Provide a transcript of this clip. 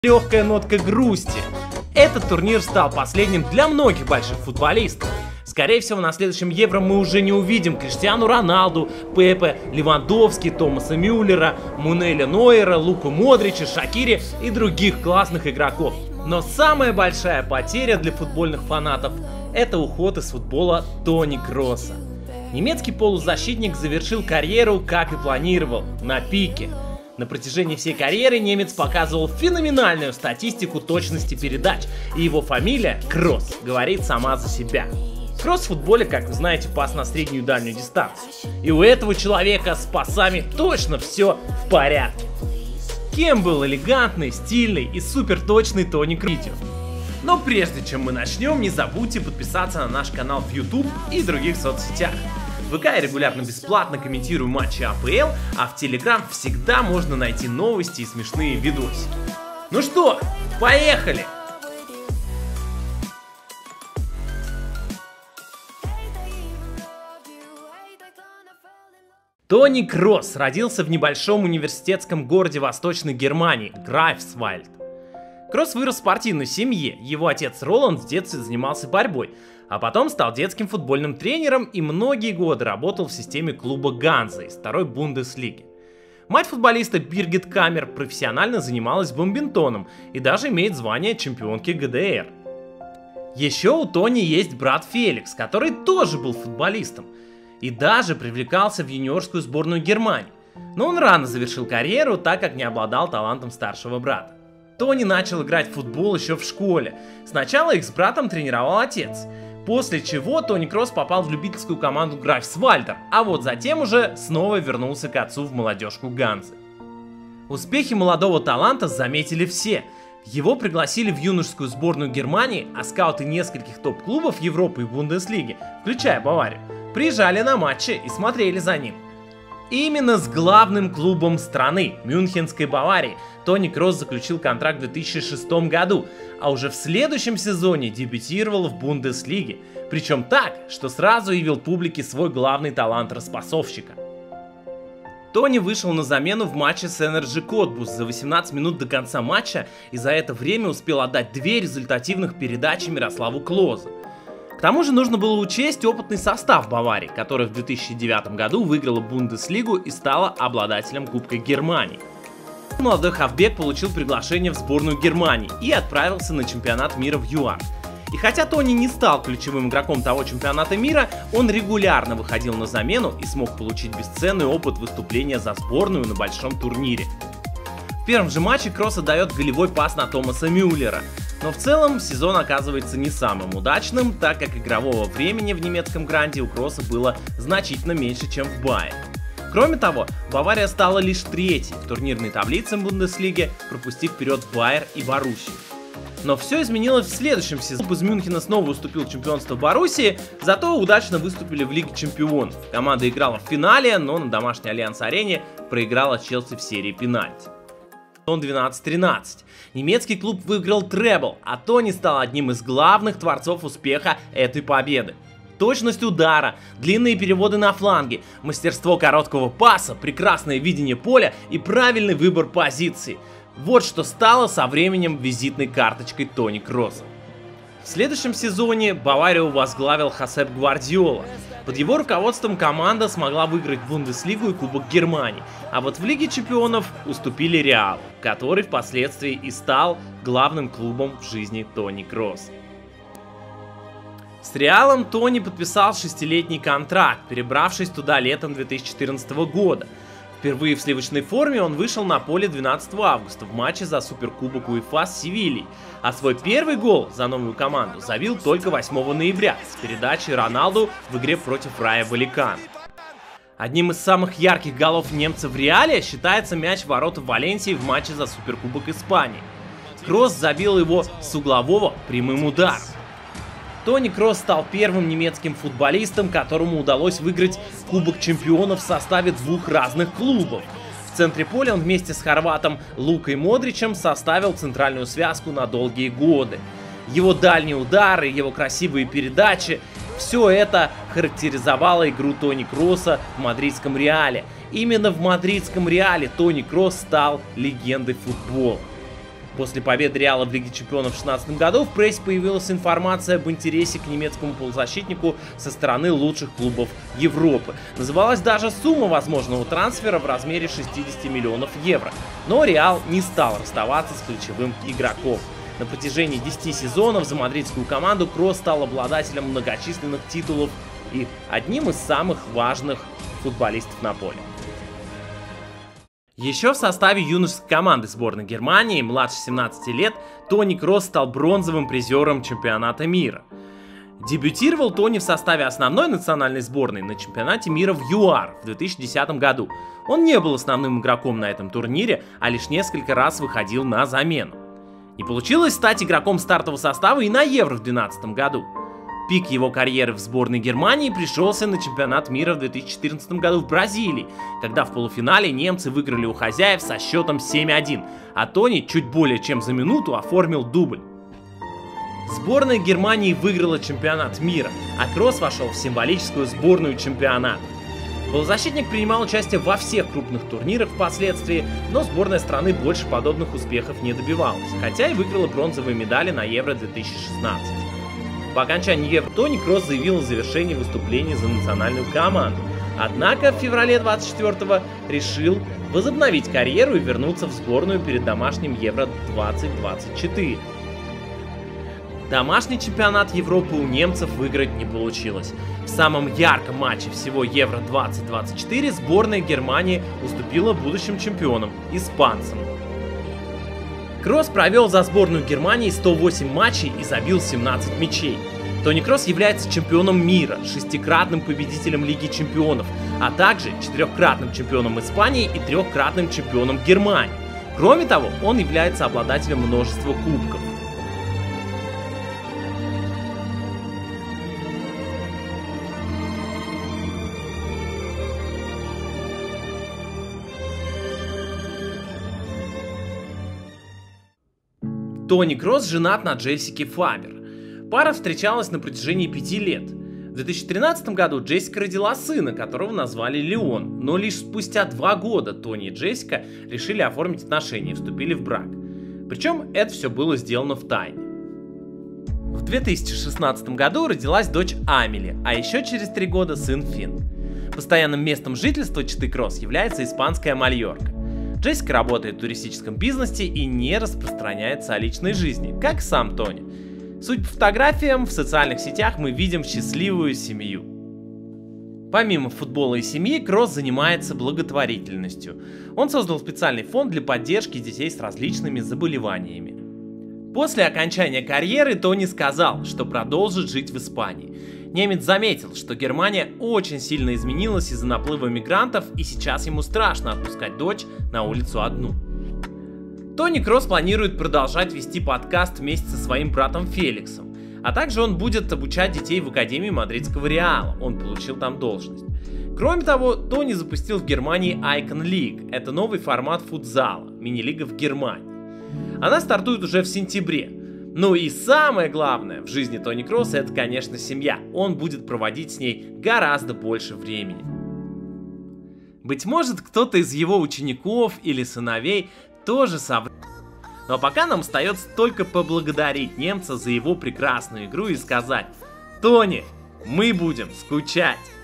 легкая нотка грусти. Этот турнир стал последним для многих больших футболистов. Скорее всего, на следующем Евро мы уже не увидим Криштиану Роналду, Пепе, Левандовски, Томаса Мюллера, Мануэля Нойера, Луку Модрича, Шакири и других классных игроков. Но самая большая потеря для футбольных фанатов – это уход из футбола Тони Кросса. Немецкий полузащитник завершил карьеру, как и планировал, на пике. На протяжении всей карьеры немец показывал феноменальную статистику точности передач, и его фамилия Кросс говорит сама за себя. Кросс в футболе, как вы знаете, пас на среднюю и дальнюю дистанцию. И у этого человека с пасами точно все в порядке. Кем был элегантный, стильный и суперточный Тони Кросс? Но прежде чем мы начнем, не забудьте подписаться на наш канал в YouTube и других соцсетях. В ВК я регулярно бесплатно комментирую матчи АПЛ, а в Telegram всегда можно найти новости и смешные видосы. Ну что, поехали! Тони Кросс родился в небольшом университетском городе Восточной Германии – Грайфсвальд. Кросс вырос в спортивной семье, его отец Роланд в детстве занимался борьбой, а потом стал детским футбольным тренером и многие годы работал в системе клуба Ганза из второй Бундеслиги. Мать футболиста Биргит Камер профессионально занималась бадминтоном и даже имеет звание чемпионки ГДР. Еще у Тони есть брат Феликс, который тоже был футболистом и даже привлекался в юниорскую сборную Германии, но он рано завершил карьеру, так как не обладал талантом старшего брата. Тони начал играть в футбол еще в школе. Сначала их с братом тренировал отец, после чего Тони Кросс попал в любительскую команду Грайфсвальдер, а вот затем уже снова вернулся к отцу в молодежку Ганзы. Успехи молодого таланта заметили все. Его пригласили в юношескую сборную Германии, а скауты нескольких топ-клубов Европы и Бундеслиги, включая Баварию, приезжали на матчи и смотрели за ним. Именно с главным клубом страны, Мюнхенской Баварии, Тони Кросс заключил контракт в 2006 году, а уже в следующем сезоне дебютировал в Бундеслиге, причем так, что сразу явил публике свой главный талант распасовщика. Тони вышел на замену в матче с Энерджи Котбус за 18 минут до конца матча и за это время успел отдать 2 результативных передачи Мирославу Клозу. К тому же нужно было учесть опытный состав Баварии, которая в 2009 году выиграла Бундеслигу и стала обладателем Кубка Германии. Молодой хавбек получил приглашение в сборную Германии и отправился на чемпионат мира в ЮАР. И хотя Тони не стал ключевым игроком того чемпионата мира, он регулярно выходил на замену и смог получить бесценный опыт выступления за сборную на большом турнире. В первом же матче Кросс отдает голевой пас на Томаса Мюллера. Но в целом сезон оказывается не самым удачным, так как игрового времени в немецком гранде у Кросса было значительно меньше, чем в Байере. Кроме того, Бавария стала лишь 3-й в турнирной таблице Бундеслиги, пропустив вперед Байер и Боруссию. Но все изменилось в следующем сезоне. Клуб из Мюнхена снова уступил чемпионство Боруссии, зато удачно выступили в Лиге Чемпионов. Команда играла в финале, но на домашней Альянс-арене проиграла Челси в серии пенальти. 12-13. Немецкий клуб выиграл требл, а Тони стал одним из главных творцов успеха этой победы. Точность удара, длинные переводы на фланге, мастерство короткого паса, прекрасное видение поля и правильный выбор позиции. Вот что стало со временем визитной карточкой Тони Кросса. В следующем сезоне Баварию возглавил Хосеп Гвардиола. Под его руководством команда смогла выиграть Бундеслигу и Кубок Германии, а вот в Лиге Чемпионов уступили Реалу, который впоследствии и стал главным клубом в жизни Тони Кросса. С Реалом Тони подписал 6-летний контракт, перебравшись туда летом 2014 года. Впервые в сливочной форме он вышел на поле 12 августа в матче за Суперкубок УЕФА с Севильей, а свой первый гол за новую команду забил только 8 ноября с передачей Роналду в игре против Рая Валлекано. Одним из самых ярких голов немца в Реале считается мяч в ворота Валенсии в матче за Суперкубок Испании. Кросс забил его с углового прямым ударом. Тони Кросс стал первым немецким футболистом, которому удалось выиграть Кубок Чемпионов в составе 2 разных клубов. В центре поля он вместе с хорватом Лукой Модричем составил центральную связку на долгие годы. Его дальние удары, его красивые передачи – все это характеризовало игру Тони Кросса в мадридском Реале. Именно в мадридском Реале Тони Кросс стал легендой футбола. После победы Реала в Лиге Чемпионов в 2016 году в прессе появилась информация об интересе к немецкому полузащитнику со стороны лучших клубов Европы. Называлась даже сумма возможного трансфера в размере 60 миллионов евро. Но Реал не стал расставаться с ключевым игроком. На протяжении 10 сезонов за мадридскую команду Кросс стал обладателем многочисленных титулов и одним из самых важных футболистов на поле. Еще в составе юношеской команды сборной Германии, младше 17 лет, Тони Кросс стал бронзовым призером чемпионата мира. Дебютировал Тони в составе основной национальной сборной на чемпионате мира в ЮАР в 2010 году. Он не был основным игроком на этом турнире, а лишь несколько раз выходил на замену. Не получилось стать игроком стартового состава и на Евро в 2012 году. Пик его карьеры в сборной Германии пришелся на чемпионат мира в 2014 году в Бразилии, когда в полуфинале немцы выиграли у хозяев со счетом 7-1, а Тони чуть более чем за минуту оформил дубль. Сборная Германии выиграла чемпионат мира, а Кросс вошел в символическую сборную чемпионата. Полузащитник принимал участие во всех крупных турнирах впоследствии, но сборная страны больше подобных успехов не добивалась, хотя и выиграла бронзовые медали на Евро 2016. По окончании Евро Тони Кросс заявил о завершении выступлений за национальную команду. Однако в феврале 24-го решил возобновить карьеру и вернуться в сборную перед домашним Евро 2024. Домашний чемпионат Европы у немцев выиграть не получилось. В самом ярком матче всего Евро 2024 сборная Германии уступила будущим чемпионам – испанцам. Кросс провел за сборную Германии 108 матчей и забил 17 мячей. Тони Кросс является чемпионом мира, 6-кратным победителем Лиги Чемпионов, а также 4-кратным чемпионом Испании и 3-кратным чемпионом Германии. Кроме того, он является обладателем множества кубков. Тони Кросс женат на Джессике Фабер. Пара встречалась на протяжении 5 лет. В 2013 году Джессика родила сына, которого назвали Леон, но лишь спустя 2 года Тони и Джессика решили оформить отношения и вступили в брак. Причем это все было сделано в тайне. В 2016 году родилась дочь Амели, а еще через 3 года сын Финн. Постоянным местом жительства четы Кросс является испанская Мальорка. Джессика работает в туристическом бизнесе и не распространяется о личной жизни, как сам Тони. Судя по фотографиям, в социальных сетях мы видим счастливую семью. Помимо футбола и семьи, Кросс занимается благотворительностью. Он создал специальный фонд для поддержки детей с различными заболеваниями. После окончания карьеры Тони сказал, что продолжит жить в Испании. Немец заметил, что Германия очень сильно изменилась из-за наплыва мигрантов, и сейчас ему страшно отпускать дочь на улицу одну. Тони Кросс планирует продолжать вести подкаст вместе со своим братом Феликсом, а также он будет обучать детей в Академии мадридского Реала, он получил там должность. Кроме того, Тони запустил в Германии Icon League, это новый формат футзала, мини-лига в Германии. Она стартует уже в сентябре. Ну и самое главное в жизни Тони Кросса — это, конечно, семья. Он будет проводить с ней гораздо больше времени. Быть может, кто-то из его учеников или сыновей тоже соврет. Но пока нам остается только поблагодарить немца за его прекрасную игру и сказать: Тони, мы будем скучать.